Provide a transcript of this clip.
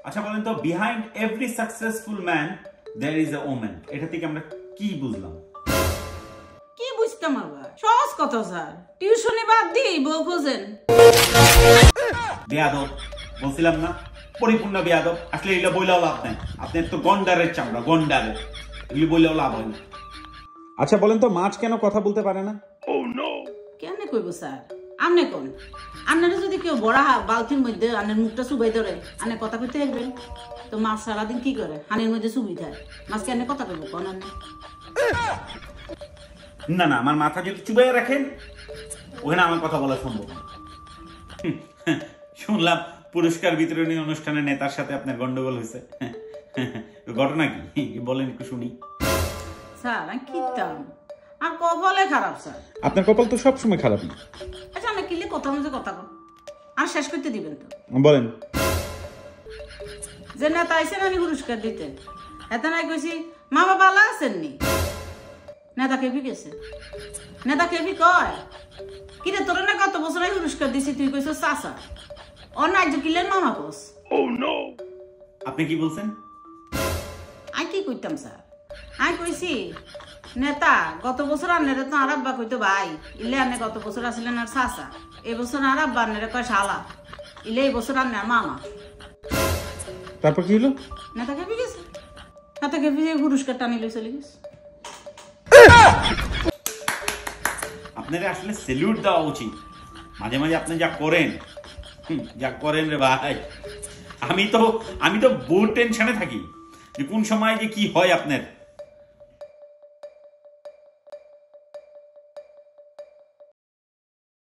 আচ্ছা বলেন তো, behind every successful man there is a woman, এটা থেকে আমরা কি বুঝলাম? কি বুঝতাম আবার? সহজ কথা স্যার, টিউশনি বাদ দিয়ে বউ খোঁজেন। বেয়াদব বলছিলাম না, পরিপূর্ণ বেয়াদব। আসলে এগুলো বইলেও লাভ নাই, আপনার তো গন্ডারের চামড়া, গন্ডারের, এগুলি বইলেও লাভ হয় না। আচ্ছা বলেন তো, মাছ কেন কথা বলতে পারে না? কেন কইব স্যার? আমনে কোন আন্নারে যদি কেউ বড়া বালতির মধ্যে আন্নের মুখটা চুবাই ধরে আনে কথা কইতে দেখবেন তো মাছ সারাদিন কি করে? হানির মধ্যে চুবি খায়, মাছ কেন কথা কইব কোন? না না, আমার মাথা যদি চুবাইয়া রাখেন ওখানে আমার কথা বলা সম্ভব না। শুনলাম পুরস্কার বিতরণী অনুষ্ঠানে নেতার সাথে আপনার গন্ডগোল হয়েছে, ঘটনা কি বলেন একটু শুনি। স্যার আমি কিতাম আর কপালে খারাপ স্যার। আপনার কপাল তো সবসময় খারাপ না। আচ্ছা আমি কিলে কথা মধ্যে কথা কর আর শেষ করতে দিবেন তো? বলেন। যে নেতা আইসেন আমি পুরস্কার দিতে, এত নাই কইছি মা বাবা আলা আছেননি, নেতা কেবি গেছে, নেতা কেবি কয় কিরে তোর না কত বছর আগে পুরস্কার দিছি, তুই কইছ চাচা, অন্য কিলেন মামা কোস। আপনি কি বলছেন? আই কি কইতাম স্যার, আই কইছি নেতা গত বছর আন্নারে তো আর আব্বা কইতো ভাই, ইলে আন্নে গত বছর আসলেন আর চাচা, এই বছর আর আব্বা আন্নারে কয় শালা, ইলে এই বছর আন্নে আর মামা। তারপর কি হলো? নেতা কেবি গেছে, নেতা কেবি পুরস্কার টানি লই চলে গেছে। আপনারা আসলে সেলুট দেওয়া উচিত। মাঝে মাঝে আপনি যা করেন, যা করেন রে ভাই, আমি তো বহু টেনশনে থাকি যে কোন সময় যে কি হয় আপনার।